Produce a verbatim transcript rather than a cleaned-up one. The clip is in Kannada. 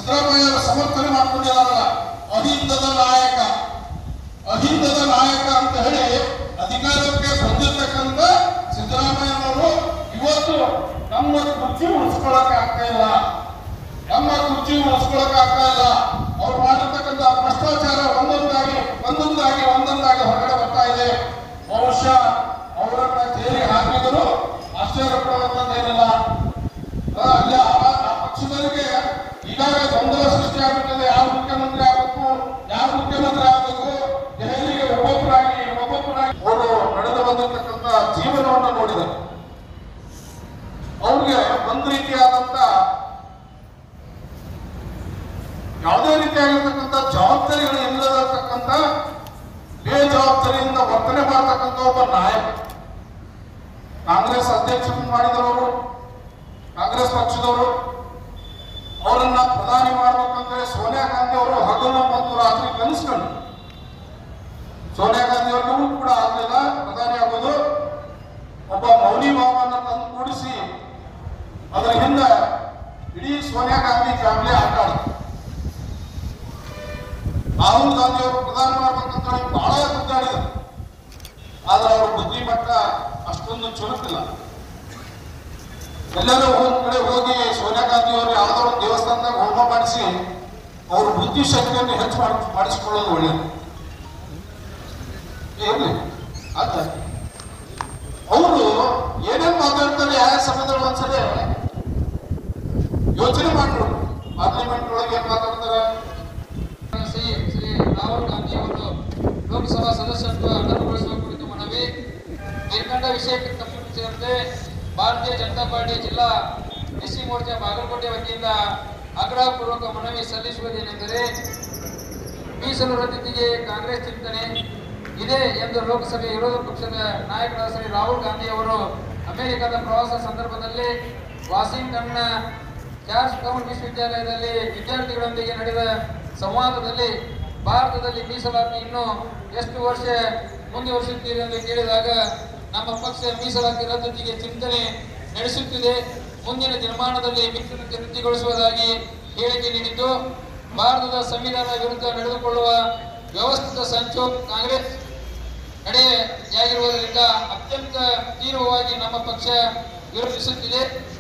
ಸಿದ್ದರಾಮಯ್ಯ ಸಮರ್ಥನೆ ಮಾಡ್ಕೊಂಡಿದ್ದಾರಲ್ಲ, ಅಹಿಂದದ ನಾಯಕ ಅಹಿಂದದ ನಾಯಕ ಅಂತ ಹೇಳಿ ಅಧಿಕಾರಕ್ಕೆ ಬಂದಿರ್ತಕ್ಕಂಥ ಸಿದ್ದರಾಮಯ್ಯನವರು ಇವತ್ತು ನಮ್ಮ ಕುರ್ಚಿ ಉಳಿಸ್ಕೊಳಕ್ ಆಗ್ತಾ ಇಲ್ಲ, ನಮ್ಮ ಕುರ್ಚಿ ಉಳಿಸ್ಕೊಳಕ್ ಆಗ್ತಾ ಇಲ್ಲ. ಅವ್ರು ಮಾಡಿರ್ತಕ್ಕಂಥ ಭ್ರಷ್ಟಾಚಾರ ಒಂದೊಂದಾಗಿ ಒಂದೊಂದಾಗಿ ಒಂದೊಂದಾಗಿ ಹೊರಗಡೆ ಬರ್ತಾ ಇದೆ. ಬಹುಶಃ ಅವರನ್ನ ಜೈಲಿಗೆ ಹಾಕಿದ್ರು ಆಶ್ಚರ್ಯ ಪಡುವಂತದ್ದೇನಿಲ್ಲ. ಅಲ್ಲಿ ಆ ಪಕ್ಷದವರಿಗೆ ಈಗಾಗಲೇ ಗೊಂದಲ ಸೃಷ್ಟಿಯಾಗುತ್ತದೆ. ಯಾರು ಮುಖ್ಯಮಂತ್ರಿ ಆಗಬೇಕು, ಯಾರು ಮುಖ್ಯಮಂತ್ರಿ ಆಗಬೇಕು, ದೆಹಲಿಗೆ ಒಬ್ಬೊಬ್ಬರಾಗಿ ಒಬ್ಬೊಬ್ಬರಾಗಿ ಅವರು ನಡೆದು ಬಂದಿರತಕ್ಕಂಥ ಜೀವನವನ್ನು ನೋಡಿದರು. ಅವ್ರಿಗೆ ಒಂದು ರೀತಿಯಾದಂತ ಯಾವುದೇ ರೀತಿಯಾಗಿರ್ತಕ್ಕಂಥ ಜವಾಬ್ದಾರಿಗಳು ಇಲ್ಲದಕ್ಕಂಥ ಬೇಜವಾಬ್ದಾರಿಯಿಂದ ವರ್ತನೆ ಮಾಡತಕ್ಕಂಥ ಒಬ್ಬ ನಾಯಕ. ಕಾಂಗ್ರೆಸ್ ಅಧ್ಯಕ್ಷರು ಮಾಡಿದವರು, ಕಾಂಗ್ರೆಸ್ ಪಕ್ಷದವರು ಅವರನ್ನ ಪ್ರಧಾನಿ ಮಾಡ್ಬೇಕಂದ್ರೆ ಸೋನಿಯಾ ಗಾಂಧಿ ಅವರು ಹಗಲು ಮತ್ತು ರಾತ್ರಿ ಕನಸ್ಕೊಂಡು, ಸೋನಿಯಾ ಗಾಂಧಿ ಅವ್ರಿಗೂ ಕೂಡ ಆಗಲಿಲ್ಲ ಪ್ರಧಾನಿ ಆಗೋದು. ಒಬ್ಬ ಮೌನಿ ಭಾವನ ತಂದು ಕೂಡಿಸಿ ಅದರ ಹಿಂದೆ ಇಡೀ ಸೋನಿಯಾ ಗಾಂಧಿ ಫ್ಯಾಮಿಲಿ ಆಟ ಆಡಿದ್ರು. ರಾಹುಲ್ ಗಾಂಧಿ ಅವರು ಪ್ರಧಾನ ಮಾಡ್ಬೇಕಂತ ಹೇಳಿ ಬಹಳ ಗುದ್ದಾಡಿದರು. ಆದ್ರೆ ಅವ್ರ ಬುದ್ಧಿಮಟ್ಟ ಅಷ್ಟೊಂದು ಚುರುಕಿಲ್ಲ. ಎಲ್ಲರೂ ಒಂದ್ ಕಡೆ ಹೋಗಿ ಸೋನಿಯಾ ಗಾಂಧಿ ಅವರು ಯಾವ್ದೋ ಒಂದು ದೇವಸ್ಥಾನದಾಗ ಹೋಮ ಮಾಡಿಸಿ ಅವ್ರ ಬುದ್ಧಿಶಕ್ತಿಯನ್ನು ಹೆಚ್ಚು ಮಾಡಿ ಮಾಡಿಸಿಕೊಳ್ಳೋದು ಒಳ್ಳೆಯದು. ಇರ್ಲಿ ಅದ ಅವರು ಏನೇನ್ ಮಾತಾಡ್ತಾರೆ ಯಾವ ಸಮಯದಲ್ಲಿ ಒಂದ್ಸಲ ಯೋಚನೆ ಮಾಡ್ರು. ಪಾರ್ಲಿಮೆಂಟ್ ಒಳಗೆ ಏನ್ ಮಾತಾಡ್ತಾರೆ. ಶ್ರೀ ಶ್ರೀ ರಾಹುಲ್ ಗಾಂಧಿ ಅವರು ಲೋಕಸಭಾ ಸದಸ್ಯತ್ವ ಅನರ್ಹಗೊಳಿಸುವ ಕುರಿತು ಮನವಿ. ಮೇಲ್ಕಂಡ ವಿಷಯಕ್ಕೆ ಸಂಬಂಧಿಸಿದಂತೆ ಭಾರತೀಯ ಜನತಾ ಪಾರ್ಟಿ ಜಿಲ್ಲಾ ಎಸ್ಸಿ ಮೋರ್ಚಾ ಬಾಗಲಕೋಟೆ ವತಿಯಿಂದ ಆಗ್ರಹಪೂರ್ವಕ ಮನವಿ ಸಲ್ಲಿಸುವುದೇನೆಂದರೆ, ಮೀಸಲು ರದ್ದತಿಗೆ ಕಾಂಗ್ರೆಸ್ ಚಿಂತನೆ ಇದೆ ಎಂದು ಲೋಕಸಭೆ ವಿರೋಧ ಪಕ್ಷದ ನಾಯಕರಾದ ಶ್ರೀ ರಾಹುಲ್ ಗಾಂಧಿ ಅವರು ಅಮೆರಿಕದ ಪ್ರವಾಸ ಸಂದರ್ಭದಲ್ಲಿ ವಾಷಿಂಗ್ಟನ್ನ ಜಾರ್ಜ್ ಟೌನ್ ವಿಶ್ವವಿದ್ಯಾಲಯದಲ್ಲಿ ವಿದ್ಯಾರ್ಥಿಗಳೊಂದಿಗೆ ನಡೆದ ಸಂವಾದದಲ್ಲಿ ಭಾರತದಲ್ಲಿ ಮೀಸಲಾತಿ ಇನ್ನೂ ಎಷ್ಟು ವರ್ಷ ಮುಂದುವರಿಸುತ್ತೀರಿ ಎಂದು ಕೇಳಿದಾಗ ನಮ್ಮ ಪಕ್ಷ ಮೀಸಲಾತಿ ರದ್ದತಿಗೆ ಚಿಂತನೆ ನಡೆಸುತ್ತಿದೆ, ಮುಂದಿನ ದಿನಮಾನದಲ್ಲಿ ಮೀಸಲಾತಿ ರದ್ದುಗೊಳಿಸುವುದಾಗಿ ಹೇಳಿಕೆ ನೀಡಿದ್ದು, ಭಾರತದ ಸಂವಿಧಾನ ವಿರುದ್ಧ ನಡೆದುಕೊಳ್ಳುವ ವ್ಯವಸ್ಥಿತ ಸಂಚು ಕಾಂಗ್ರೆಸ್ ನಡೆಯಾಗಿರುವುದರಿಂದ ಅತ್ಯಂತ ತೀವ್ರವಾಗಿ ನಮ್ಮ ಪಕ್ಷ ವಿರೋಧಿಸುತ್ತಿದೆ.